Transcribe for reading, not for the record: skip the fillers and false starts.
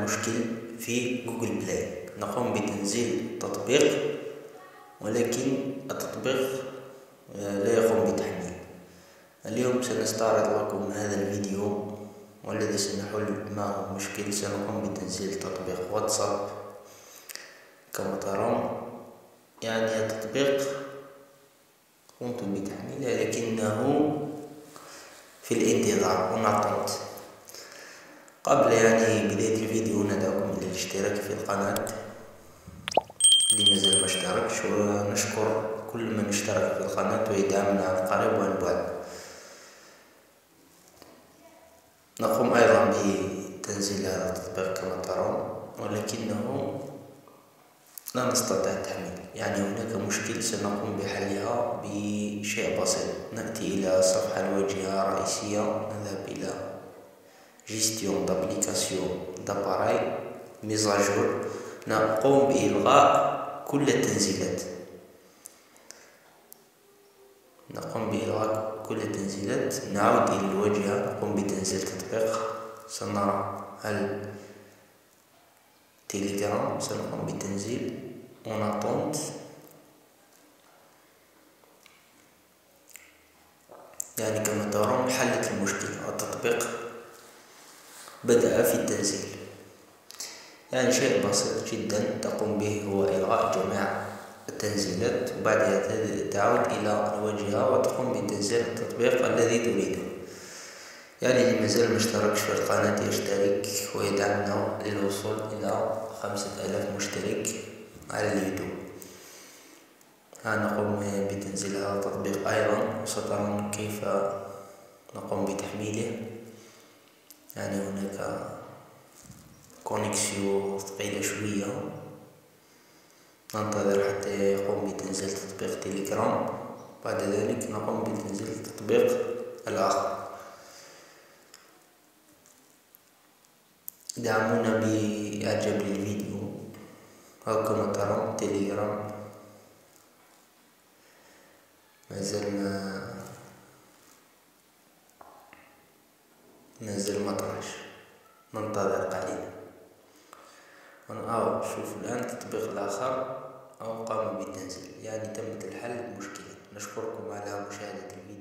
مشكل في جوجل بلاي. نقوم بتنزيل التطبيق ولكن التطبيق لا يقوم بتحميل. اليوم سنستعرض لكم هذا الفيديو والذي سنحل معه المشكل. سنقوم بتنزيل تطبيق واتساب. كما ترون التطبيق قمت بتحميله لكنه في الانتظار ونطلت. قبل بداية الفيديو ندعوكم إلى الاشتراك في القناة اللي مازال ما اشتركش، ونشكر كل من اشترك في القناة ويدعمنا عن قريب وعن بعد. نقوم أيضا بتنزيل هذا التطبيق كما ترون ولكنه لا نستطيع تحميله، هناك مشكل سنقوم بحلها بشيء بسيط. نأتي إلى الصفحة الواجهة الرئيسية، نذهب إلى جيستيون دابليكاسيون داباراي ميزاجور، نقوم بإلغاء كل التنزيلات. نعود إلى الواجهة، نقوم بتنزيل تطبيق. سنرى هل تيليجرام سنقوم بتنزيل ونطنت. كما ترون حلت المشكلة، التطبيق بدأ في التنزيل. شيء بسيط جدا تقوم به هو إلغاء جميع التنزيلات، وبعدها تعود إلى الواجهة وتقوم بتنزيل التطبيق الذي تريده. اللي مازال مشتركش في القناة يشترك ويدعمنا للوصول إلى 5000 مشترك على اليوتيوب. نقوم بتنزيل هذا التطبيق أيضا، وسترون كيف نقوم بتحميله. هناك كونيكسيو ثقيلة شوية، ننتظر حتى يقوم بتنزيل تطبيق تيليجرام. بعد ذلك نقوم بتنزيل التطبيق الآخر. دعمونا بإعجاب للفيديو. كما ترون تيليجرام مازال مطرش، ننتظر قليلا. شوفوا الآن التطبيق الآخر قام بالتنزيل، تمت الحل المشكلة. نشكركم على مشاهدة الفيديو.